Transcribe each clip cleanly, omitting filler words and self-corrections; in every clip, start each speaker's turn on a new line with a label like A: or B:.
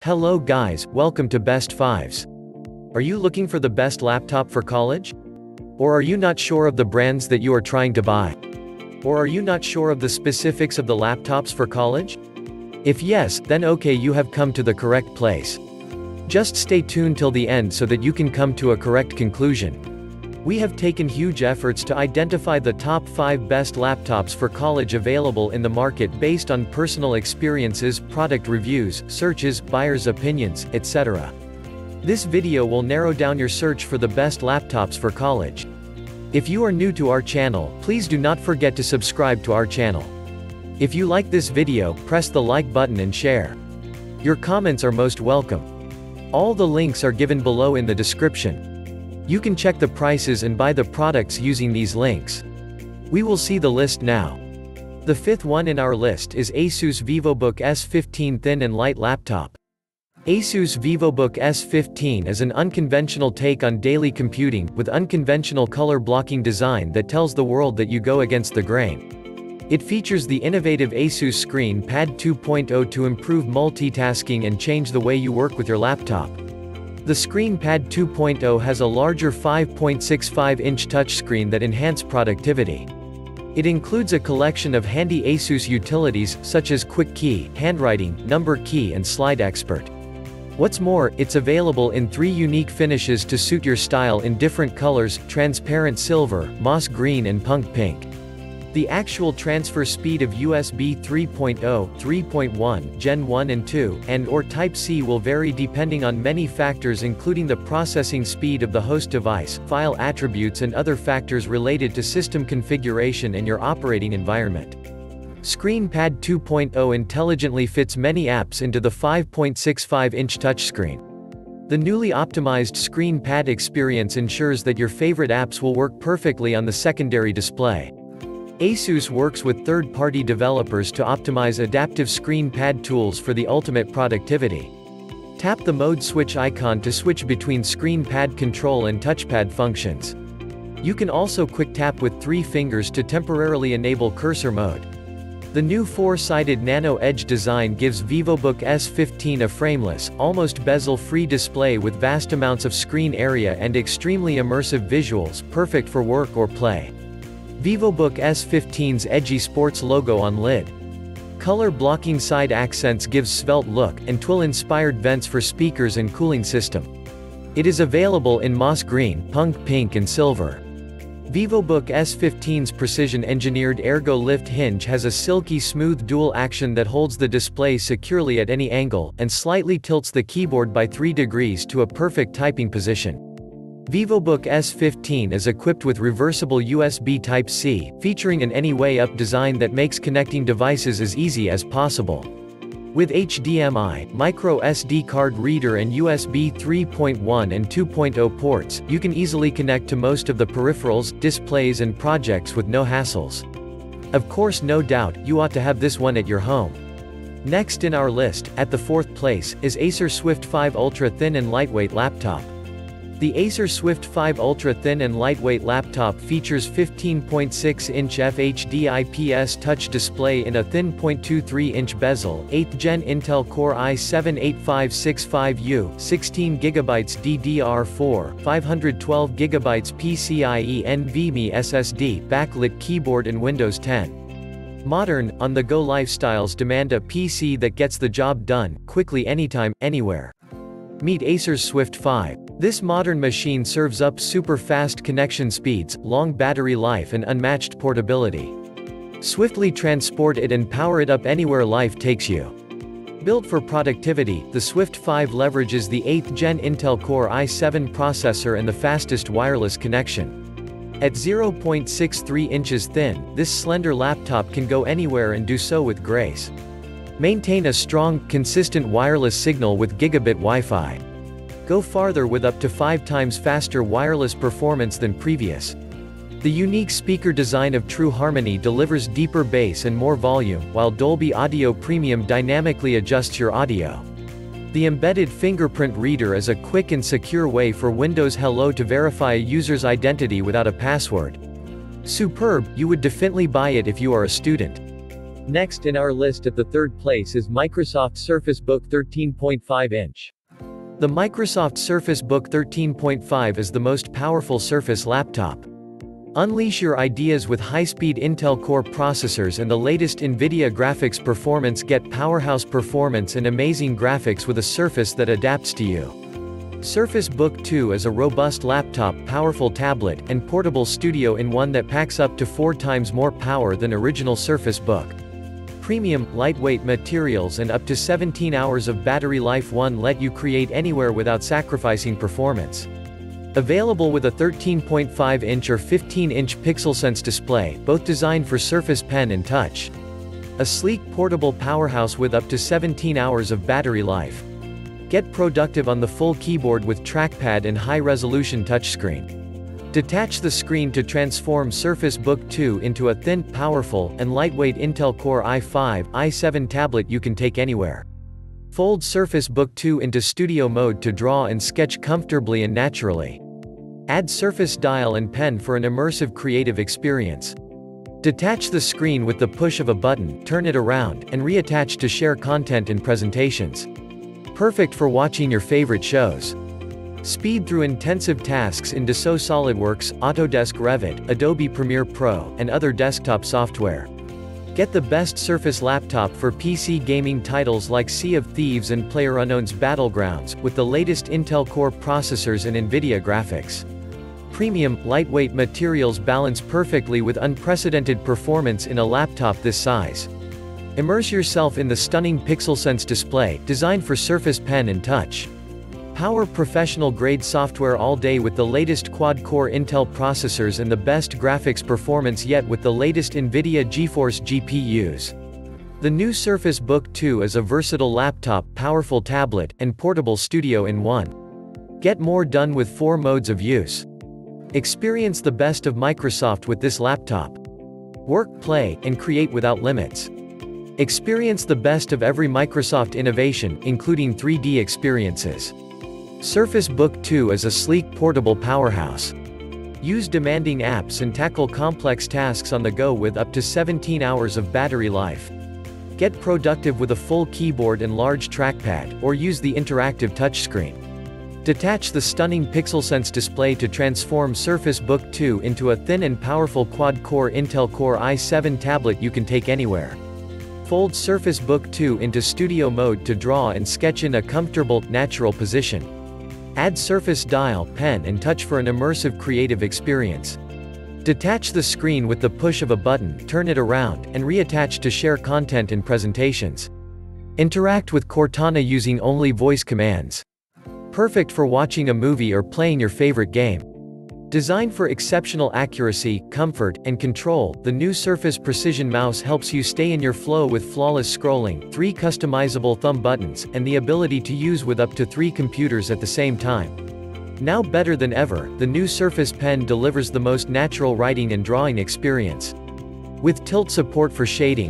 A: Hello guys, welcome to Best Fives. Are you looking for the best laptop for college? Or are you not sure of the brands that you are trying to buy? Or are you not sure of the specifics of the laptops for college? If yes, then okay, you have come to the correct place. Just stay tuned till the end so that you can come to a correct conclusion. We have taken huge efforts to identify the top 5 best laptops for college available in the market based on personal experiences, product reviews, searches, buyers' opinions, etc. This video will narrow down your search for the best laptops for college. If you are new to our channel, please do not forget to subscribe to our channel. If you like this video, press the like button and share. Your comments are most welcome. All the links are given below in the description. You can check the prices and buy the products using these links. We will see the list now. The fifth one in our list is Asus VivoBook S15 Thin and Light Laptop. Asus VivoBook S15 is an unconventional take on daily computing, with unconventional color blocking design that tells the world that you go against the grain. It features the innovative Asus Screen Pad 2.0 to improve multitasking and change the way you work with your laptop. The Screen Pad 2.0 has a larger 5.65-inch touchscreen that enhance productivity. It includes a collection of handy Asus utilities, such as Quick Key, Handwriting, Number Key and Slide Expert. What's more, it's available in 3 unique finishes to suit your style in different colors: transparent silver, moss green and punk pink. The actual transfer speed of USB 3.0, 3.1, Gen 1 and 2, and/or Type-C will vary depending on many factors including the processing speed of the host device, file attributes and other factors related to system configuration and your operating environment. Screen Pad 2.0 intelligently fits many apps into the 5.65-inch touchscreen. The newly optimized Screen Pad experience ensures that your favorite apps will work perfectly on the secondary display. Asus works with third-party developers to optimize adaptive screen pad tools for the ultimate productivity. Tap the mode switch icon to switch between screen pad control and touchpad functions. You can also quick tap with 3 fingers to temporarily enable cursor mode. The new 4-sided Nano Edge design gives VivoBook S15 a frameless, almost bezel-free display with vast amounts of screen area and extremely immersive visuals, perfect for work or play. VivoBook S15's edgy sports logo on lid. Color blocking side accents gives svelte look, and twill-inspired vents for speakers and cooling system. It is available in moss green, punk pink and silver. VivoBook S15's precision-engineered Ergo Lift hinge has a silky smooth dual action that holds the display securely at any angle, and slightly tilts the keyboard by 3 degrees to a perfect typing position. VivoBook S15 is equipped with reversible USB Type-C, featuring an any-way-up design that makes connecting devices as easy as possible. With HDMI, micro SD card reader and USB 3.1 and 2.0 ports, you can easily connect to most of the peripherals, displays and projects with no hassles. Of course, no doubt, you ought to have this one at your home. Next in our list, at the 4th place, is Acer Swift 5 Ultra Thin and Lightweight Laptop. The Acer Swift 5 Ultra Thin and Lightweight Laptop features 15.6-inch FHD IPS touch display in a thin 0.23-inch bezel, 8th Gen Intel Core i7-8565U, 16GB DDR4, 512GB PCIe NVMe SSD, backlit keyboard and Windows 10. Modern, on-the-go lifestyles demand a PC that gets the job done, quickly anytime, anywhere. Meet Acer's Swift 5. This modern machine serves up super fast connection speeds, long battery life and unmatched portability. Swiftly transport it and power it up anywhere life takes you. Built for productivity, the Swift 5 leverages the 8th Gen Intel Core i7 processor and the fastest wireless connection. At 0.63 inches thin, this slender laptop can go anywhere and do so with grace. Maintain a strong, consistent wireless signal with gigabit Wi-Fi. Go farther with up to 5 times faster wireless performance than previous. The unique speaker design of True Harmony delivers deeper bass and more volume, while Dolby Audio Premium dynamically adjusts your audio. The embedded fingerprint reader is a quick and secure way for Windows Hello to verify a user's identity without a password. Superb, you would definitely buy it if you are a student. Next in our list at the third place is Microsoft Surface Book 13.5-inch. The Microsoft Surface Book 13.5 is the most powerful Surface laptop. Unleash your ideas with high-speed Intel Core processors and the latest NVIDIA graphics performance. Get powerhouse performance and amazing graphics with a Surface that adapts to you. Surface Book 2 is a robust laptop, powerful tablet, and portable studio-in-one that packs up to 4 times more power than original Surface Book. Premium, lightweight materials and up to 17 hours of battery life. One let you create anywhere without sacrificing performance. Available with a 13.5-inch or 15-inch PixelSense display, both designed for Surface Pen and Touch. A sleek portable powerhouse with up to 17 hours of battery life. Get productive on the full keyboard with trackpad and high-resolution touchscreen. Detach the screen to transform Surface Book 2 into a thin, powerful, and lightweight Intel Core i5, i7 tablet you can take anywhere. Fold Surface Book 2 into studio mode to draw and sketch comfortably and naturally. Add Surface Dial and Pen for an immersive creative experience. Detach the screen with the push of a button, turn it around, and reattach to share content and presentations. Perfect for watching your favorite shows. Speed through intensive tasks in Dassault SolidWorks, Autodesk Revit, Adobe Premiere Pro, and other desktop software. Get the best Surface laptop for PC gaming titles like Sea of Thieves and PlayerUnknown's Battlegrounds, with the latest Intel Core processors and NVIDIA graphics. Premium, lightweight materials balance perfectly with unprecedented performance in a laptop this size. Immerse yourself in the stunning PixelSense display, designed for Surface Pen and Touch. Power professional-grade software all day with the latest quad-core Intel processors and the best graphics performance yet with the latest NVIDIA GeForce GPUs. The new Surface Book 2 is a versatile laptop, powerful tablet, and portable studio-in-one. Get more done with 4 modes of use. Experience the best of Microsoft with this laptop. Work, play, and create without limits. Experience the best of every Microsoft innovation, including 3D experiences. Surface Book 2 is a sleek portable powerhouse. Use demanding apps and tackle complex tasks on the go with up to 17 hours of battery life. Get productive with a full keyboard and large trackpad, or use the interactive touchscreen. Detach the stunning PixelSense display to transform Surface Book 2 into a thin and powerful quad-core Intel Core i7 tablet you can take anywhere. Fold Surface Book 2 into studio mode to draw and sketch in a comfortable, natural position. Add Surface Dial, Pen and Touch for an immersive creative experience. Detach the screen with the push of a button, turn it around, and reattach to share content and presentations. Interact with Cortana using only voice commands. Perfect for watching a movie or playing your favorite game. Designed for exceptional accuracy, comfort, and control, the new Surface Precision Mouse helps you stay in your flow with flawless scrolling, 3 customizable thumb buttons, and the ability to use with up to 3 computers at the same time. Now better than ever, the new Surface Pen delivers the most natural writing and drawing experience. With tilt support for shading,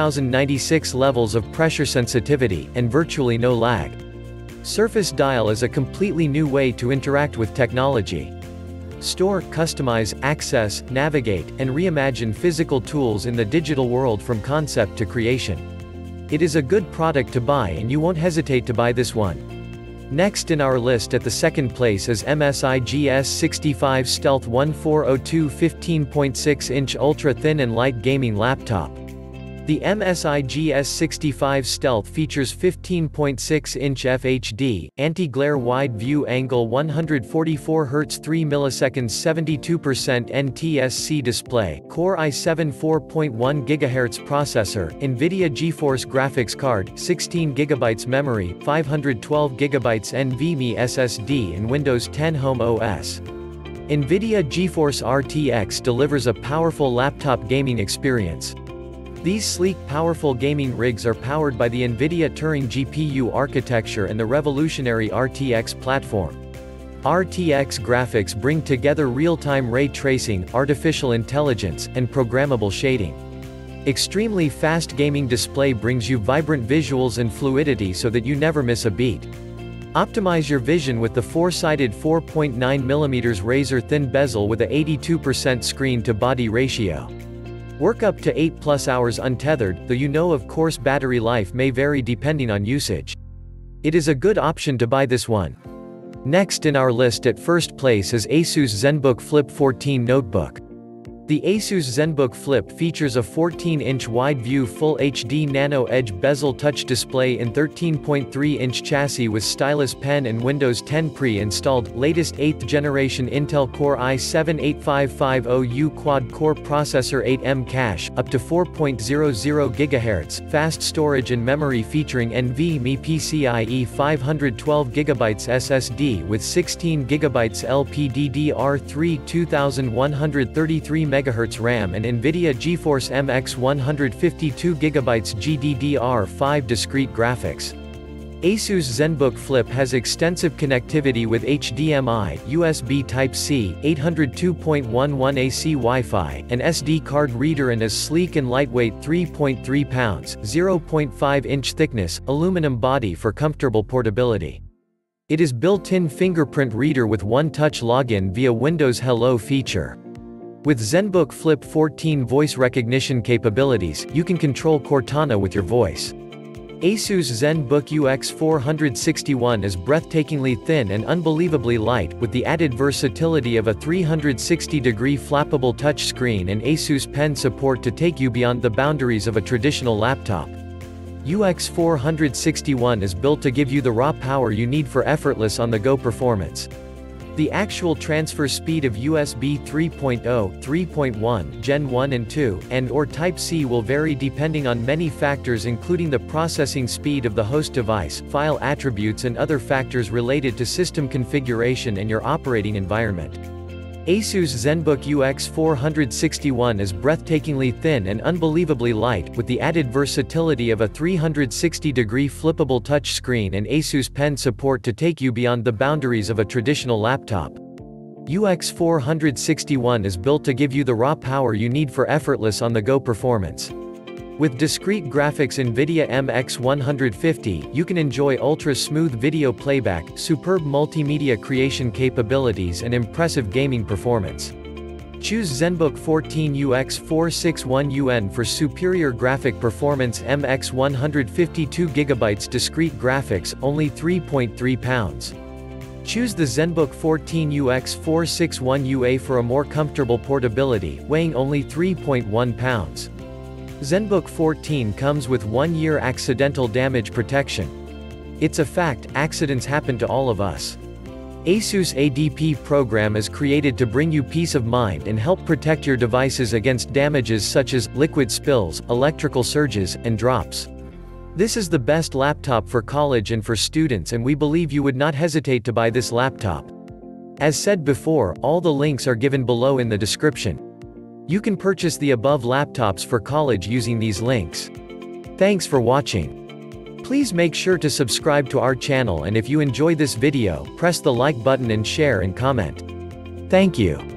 A: 4096 levels of pressure sensitivity, and virtually no lag. Surface Dial is a completely new way to interact with technology. Store, customize, access, navigate, and reimagine physical tools in the digital world from concept to creation. It is a good product to buy and you won't hesitate to buy this one. Next in our list at the second place is MSI GS65 Stealth 1402 15.6-inch ultra-thin and light gaming laptop. The MSI GS65 Stealth features 15.6-inch FHD, anti-glare wide-view angle 144 Hz 3 ms 72% NTSC display, Core i7 4.1 GHz processor, NVIDIA GeForce graphics card, 16 GB memory, 512 GB NVMe SSD and Windows 10 Home OS. NVIDIA GeForce RTX delivers a powerful laptop gaming experience. These sleek, powerful gaming rigs are powered by the NVIDIA Turing GPU architecture and the revolutionary RTX platform. RTX graphics bring together real-time ray tracing, artificial intelligence, and programmable shading. Extremely fast gaming display brings you vibrant visuals and fluidity so that you never miss a beat. Optimize your vision with the 4-sided 4.9mm razor-thin bezel with a 82% screen-to-body ratio. Work up to 8+ hours untethered, though you know of course battery life may vary depending on usage. It is a good option to buy this one. Next in our list at first place is ASUS ZenBook Flip 14 Notebook. The ASUS ZenBook Flip features a 14-inch wide-view Full HD Nano Edge bezel touch display in 13.3-inch chassis with stylus pen and Windows 10 pre-installed, latest 8th generation Intel Core i7-8550U quad-core processor 8M cache, up to 4.00 GHz, fast storage and memory featuring NVMe PCIe 512GB SSD with 16GB LPDDR3 2133 MHz RAM and NVIDIA GeForce MX 152GB GDDR5 discrete graphics. ASUS ZenBook Flip has extensive connectivity with HDMI, USB Type-C, 802.11 AC Wi-Fi, an SD card reader and is sleek and lightweight 3.3 pounds, 0.5-inch thickness, aluminum body for comfortable portability. It is built-in fingerprint reader with one-touch login via Windows Hello feature. With ZenBook Flip 14 voice recognition capabilities, you can control Cortana with your voice. ASUS ZenBook UX461 is breathtakingly thin and unbelievably light, with the added versatility of a 360-degree flappable touchscreen and ASUS Pen support to take you beyond the boundaries of a traditional laptop. UX461 is built to give you the raw power you need for effortless on-the-go performance. The actual transfer speed of USB 3.0, 3.1, Gen 1 and 2, and/or Type-C will vary depending on many factors including the processing speed of the host device, file attributes and other factors related to system configuration and your operating environment. ASUS ZenBook UX461 is breathtakingly thin and unbelievably light, with the added versatility of a 360-degree flippable touchscreen and ASUS Pen support to take you beyond the boundaries of a traditional laptop. UX461 is built to give you the raw power you need for effortless on-the-go performance. With discrete graphics NVIDIA MX 150, you can enjoy ultra-smooth video playback, superb multimedia creation capabilities and impressive gaming performance. Choose ZenBook 14 UX461UN for superior graphic performance. MX 152GB discrete graphics, only 3.3 pounds. Choose the ZenBook 14 UX461UA for a more comfortable portability, weighing only 3.1 pounds. ZenBook 14 comes with 1-year accidental damage protection. It's a fact, accidents happen to all of us. ASUS ADP program is created to bring you peace of mind and help protect your devices against damages such as liquid spills, electrical surges, and drops. This is the best laptop for college and for students, and we believe you would not hesitate to buy this laptop. As said before, all the links are given below in the description. You can purchase the above laptops for college using these links. Thanks for watching. Please make sure to subscribe to our channel, and if you enjoy this video, press the like button and share and comment. Thank you.